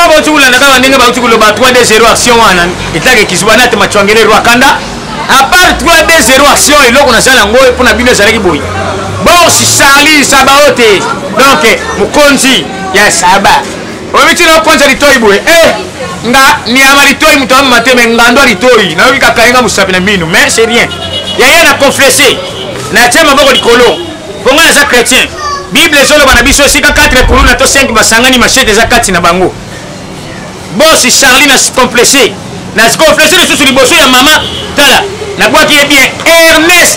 ba ba tukula na kama ndinga ba tukula ba 3-2-0 action wana itake kisubana te machwangele Rwanda à part 3-2-0 action iloko na sala ngoy pona bino zalaki boy bon si Charlie Sabaote donc mukonzi ya Saba omiti na konza litoi boy nga ni amalitoi mutama mateme ngando litoi na wika kainga musapi na mino mais c'est rien yaya na confesser na tema boko likolo bonga za chrétien Bible solo bana biso sika 4 kuluna to 5 basangani machete za kati na bango bon si Charlie na complexé na complexé le sous liboso ya mama tala na kwa qui est bien Ernest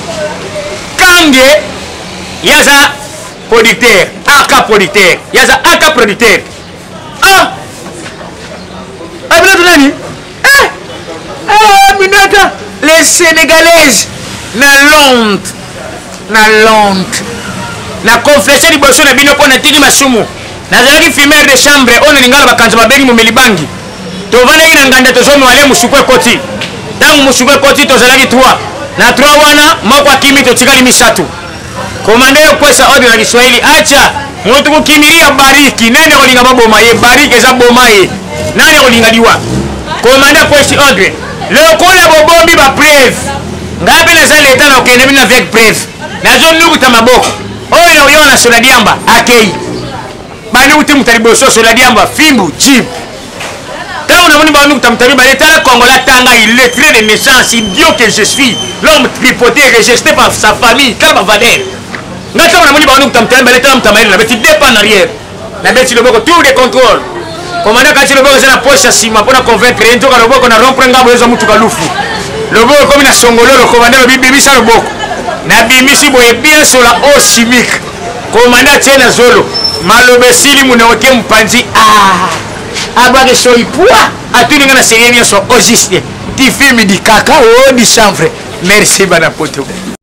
Kange yaza producteur aka producteur yaza aka producteur abina tunani minata les sénégalaises na Londres na confesser liboso na bino pona tiki masumu nazalaki fumeur de chambre ona lingala bakanza babengi mu milibangi to vana ina nganda to zono ale musukwe koti tangu musukwe koti to zalaki 3 na 3 wana moko akimi to tikali misatu komande yo kwesa ordre na Kiswahili acha mutu kukimilia bariki nani olinga baboma ye bariki eza boma ye nani olinga liwa komande kwesi ordre le kola bobombi ba preuve ngapi na za leta na okende bina avec preuve nazo nukuta maboko oyo oyona sola diamba akei bani uti mutaliboso sola diamba fimbu chip quand on a venu nous tamtami baleta la Congola tanga il est très de naissance idiot que je suis l'homme tripoté rejeté par sa famille kaba vader ngata on a venu nous tamtami baleta mtamali na beti dépend en arrière na beti le boko tout de contrôle commandant quand le boko za na poche sima pour convaincre njoka le boko na rompre ngabo ezo mutuka lufu le boko comme na songolo le commandant bibi sa le boko na bimisi boye bien sur la eau chimique commandant tena zolo malobesili munaoke mpanzi abage soipua atuninga na serieni so ogiste ti film di kaka o di chanvre merci bana poto